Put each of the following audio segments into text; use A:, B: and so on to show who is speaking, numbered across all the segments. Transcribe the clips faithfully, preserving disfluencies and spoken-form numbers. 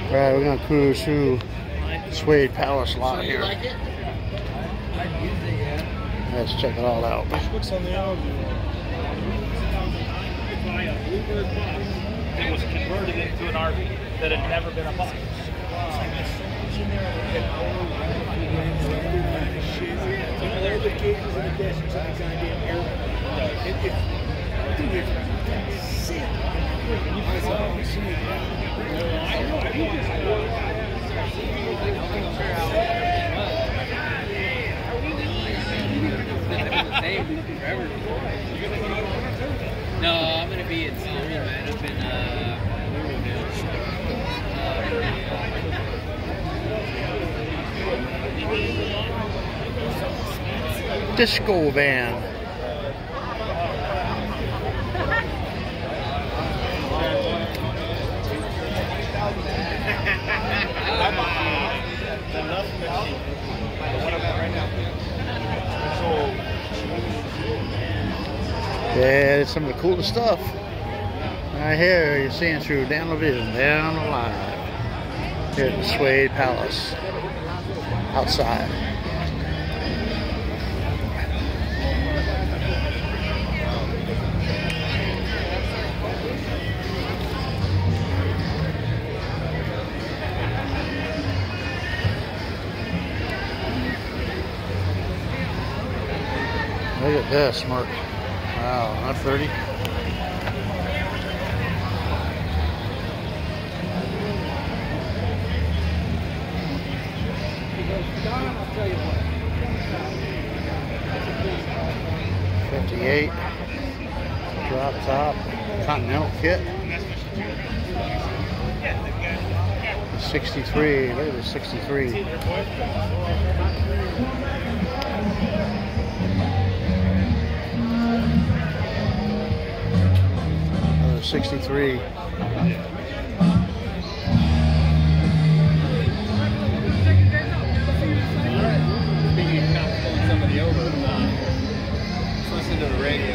A: All right, we're gonna cruise through Suede Palace lot here. Let's check it all out.
B: What's on the album?
C: It was converted into an R V that had never been a bus.
D: No, I'm gonna be in Seoul, man. Up in uh,
A: Disco van. Yeah, it's some of the coolest stuff. Right here, you're seeing through down the vision, down the line. Here at the Suede Palace. Outside. Look at this, Mark. Wow, not thirty. fifty-eight. Drop top. Continental kit. sixty-three. Look at the sixty-three. sixty-three.
D: somebody over. Just listen to the radio.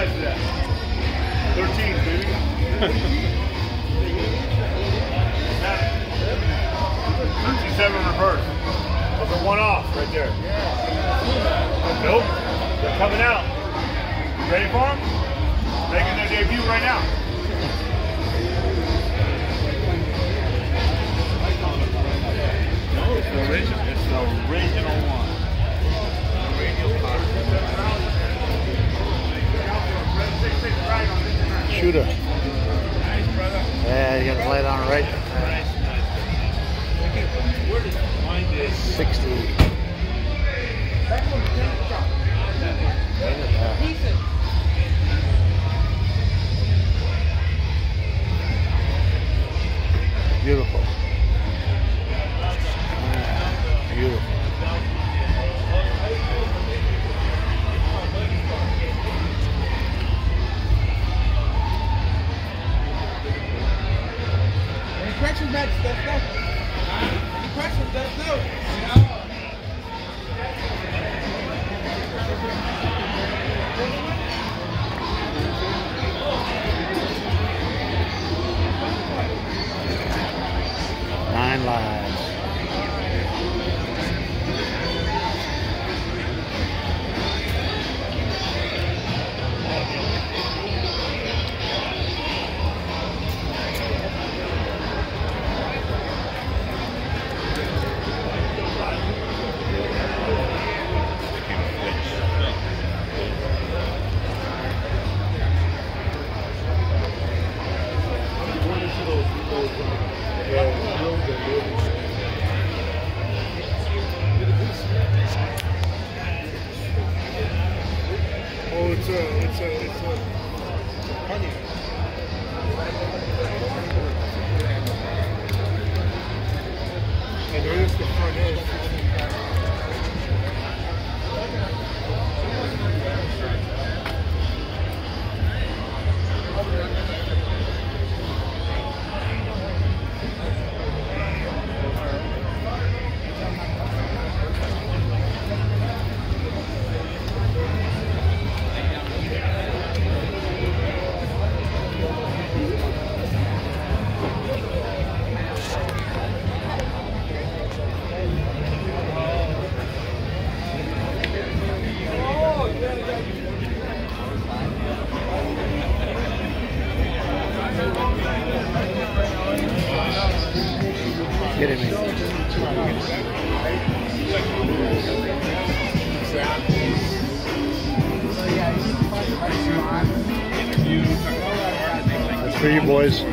B: size is that? thirteen, baby. thirteen seven reverse. That's a one off right there. Nope. They're coming out. You ready for them? Making their debut right now. No, it's the original. It's the original one.
A: Shooter. Yeah, you got the light on right. sixty. Beautiful. Beautiful.
E: Any questions, Matt? Let us know. Any questions? Let us know.
A: Nine lives.
B: Oh, it's a, it's a, it's a honey. I noticed the front edge.
A: Kidding me. That's for you boys.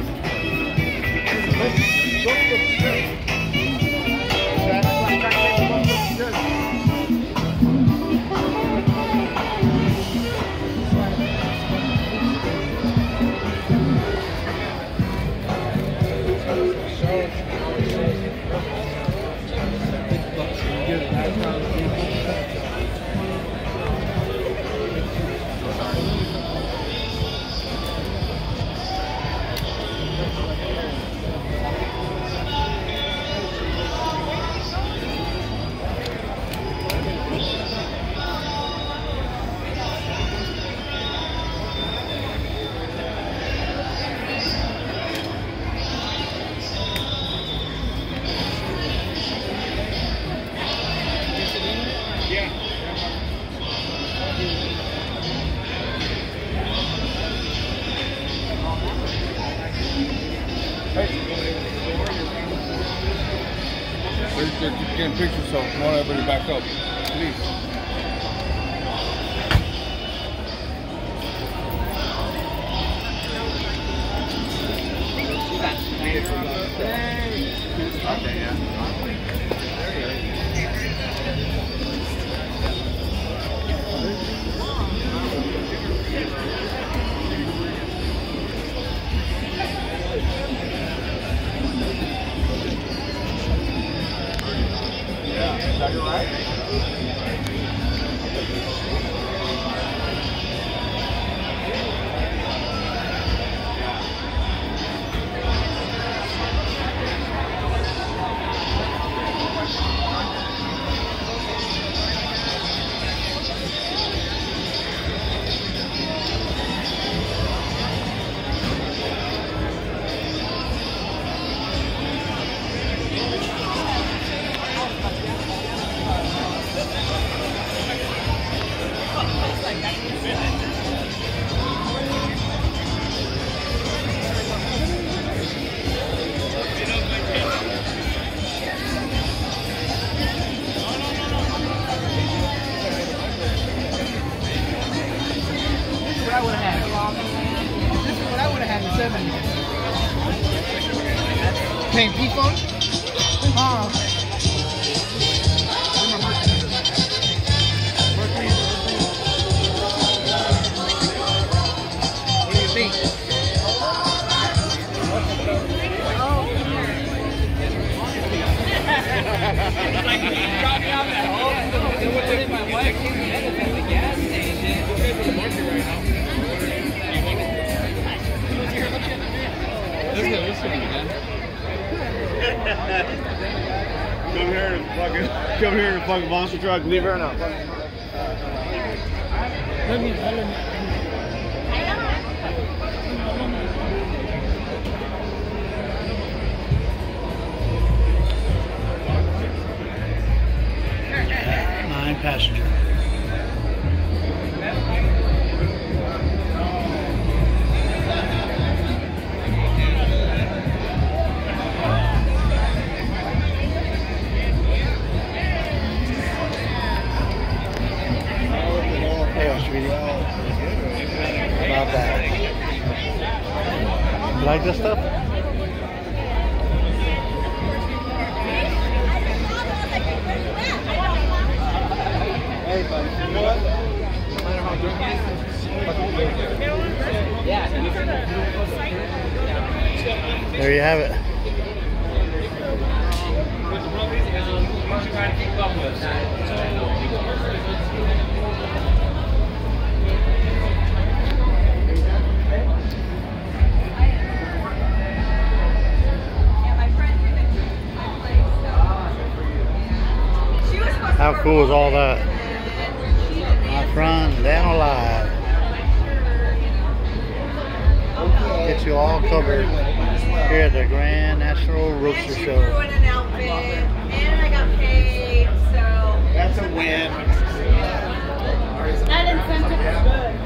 D: They're, they're getting pictures, so I want everybody to back up, please.
B: Okay, yeah.
E: paying P-Phone? Oh. What do you think?
D: My wife came to at the gas station. Let's go this way, man.
B: Come here and fucking, come here and fucking monster truck. Leave her now.
D: Let me, let me.
A: Nine passenger. Yeah, sweetie. About that. You like this stuff?
E: Hey, buddy. You know what? No matter how drunk he is,
A: There you have it. How cool is all that? My friend, Dan Alive. Get you all covered here at the Grand National Roadster Show.
F: An outfit, and I got paid, so
E: that's a win.
F: that incentive is good,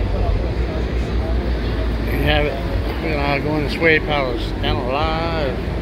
A: Have it. We're gonna go in the Suede Palace. Down Alive.